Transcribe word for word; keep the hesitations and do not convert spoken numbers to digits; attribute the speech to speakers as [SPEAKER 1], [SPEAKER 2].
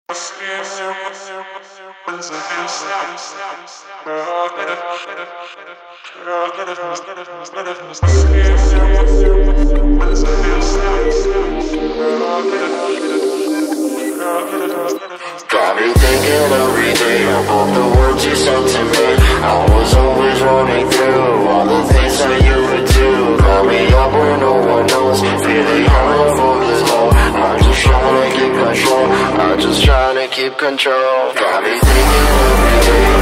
[SPEAKER 1] Got me thinking every day about the words you said to me. I was always running through all the things that you would do. Got me up where no one knows, feeling harmful as low. I'm just trying to keep control, I'm just trying to keep control. Got me thinking every day